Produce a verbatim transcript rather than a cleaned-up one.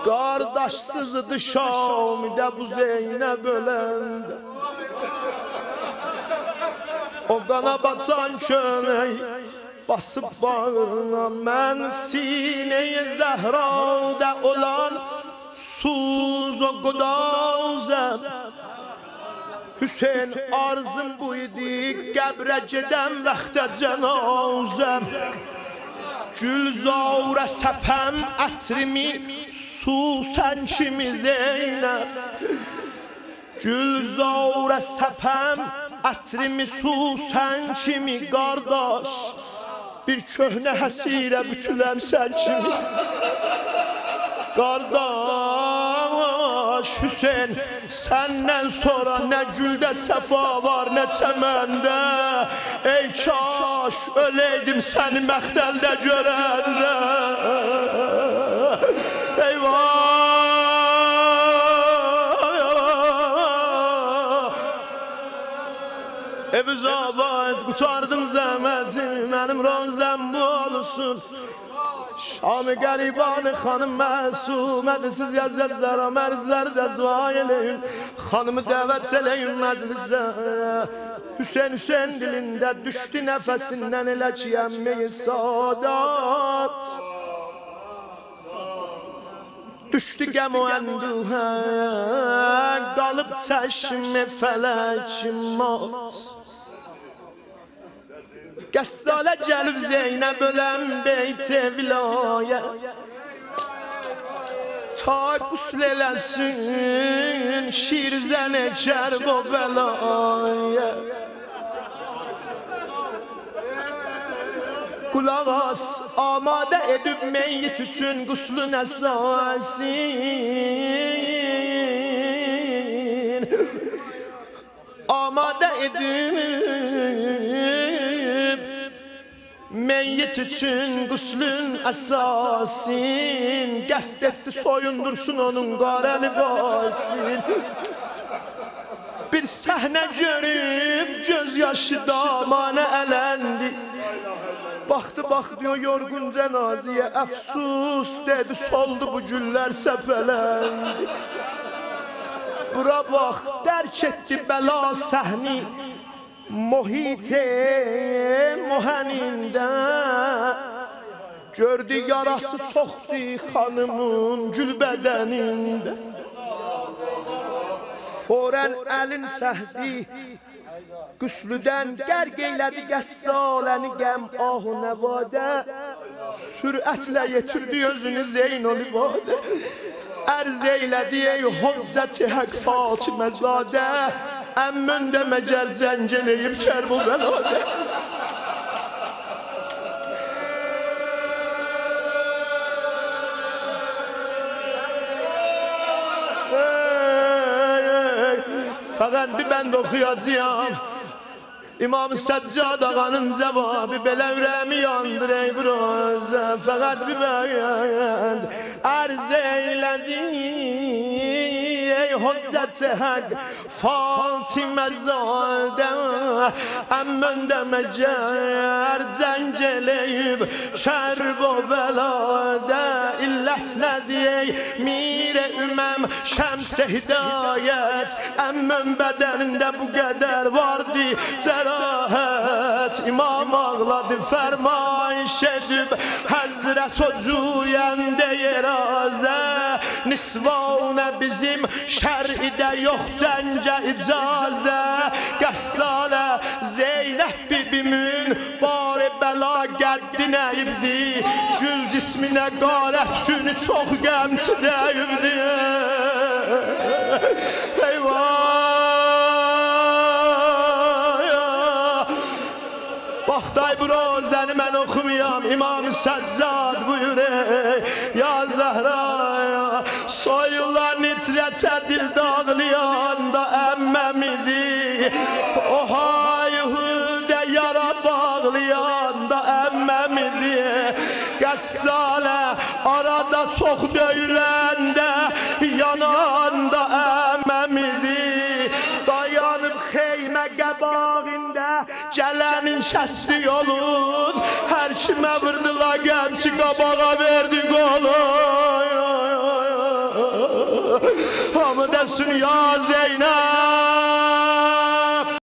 Qardaşsızdı Şamidə bu Zeynəb öləndə. O qana batan kömək basıb bağına, mən sinəyə Zəhrada olan suz o qudazəm. Hüseyin arzım bu idi, qəbrə gedən vaxtə cənazəm. Gülzarə səpəm ətrimi, su sən kimi Zeynəb. Gülzarə səpəm ətrimi, su sən kimi qardaş. Bir köhnə həsirə büküləm sən kimi. Qardaş Hüseyin, səndən sonra nə güldə səfa var, nə çəməndə. Ey kaş öləydim səni məxtəldə görəndə. Eyvah! Ev-üz abad, qutardım zəhmətim, mənim rozəm bu olsun. Şam-ı qəribanı xanım məsumədir, siz yazıcılara mərzlərdə dua eləyin. Xanımı dəvət eləyin məclisə. Hüseyin Hüseyin dilində düşdü nəfəsindən elə ki əmmi-i sadat. Düşdü qəm o ənduhə, qalıb çəşmi fələk mat. Qəssalə gəlib Zeynəb öləm beyt-i vilayə. Ta qusl eləsin şirzən-i kərb o bəlayə. Qulaq as, amadə edib meyyit üçün quslun əsasin. Amadə edib meyyit üçün quslun əsasin. Qəsd etdi soyundursun onun qara libasin. Bir səhnə görüb göz yaşı damanə ələndi. Baxdı baxdı o yorğun cənaziyə, əfsus dedi, soldu bu güllər səpələndi. Bura bax, dərk etdi bəla səhni muhit-i mühənində. Gördü yarası çoxdur xanımın gül bədənində. Forən əlin səhdi qüslüdən qərq eylədi qəssaləni qəm ahu nəvadə. Sürətlə yetirdi özünü Zeynəlibadə. Ərz eylədi ey hüccət-i həq Fatiməzadə. Əmmün də məgər zəng eləyib kərb-ı bəladə. Fəqət bir bənd oxuyacağım. İmam Səccad ağanın cavabı belə ürəmi yandır ey bürozə. Fəqət bir bənd ərz eylədi ey hüccət-i həq Fatiməzadə. Əmmən də məgər zəng eləyib kərb-ı bəladə. İllət nədir ey mir-i üməm şəms-i hidayət. Əmmən bədənində bu qədər vardı cərahət. İmam ağladı fərmayış edib Həzrət o cüyəndə yerazə. Nisvanə bizim şər'idə yox cəngə icazə. Qəssalə Zeynəb bibimin bari bəla qəddi nəyibdi. Gül cisminə qalət günü çox qəmçi dəyibdi. Eyvah! Baxday bu rozəni mən oxumayam. İmam-ı Səccad buyur ey ya Zəhra. Soyular nitrətə dil dağlayanda əmməm idi. O hayhudə yara bağlayanda əmməm idi. Qəssalə arada çox döyüləndə yananda əmməm idi. Dayanıb xeymə qəbağında gələnin şəsli yolun. Hər kimə vırdıla qəmçi qabağa verdi qolu. Hamı desin ya Zeynep